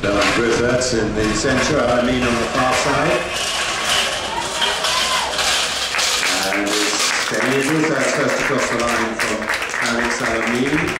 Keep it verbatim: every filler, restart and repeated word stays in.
Dylan Griffiths in the centre, Eileen on the far side. And it's Kenny Idris, that's first across the line from Alex Alamini.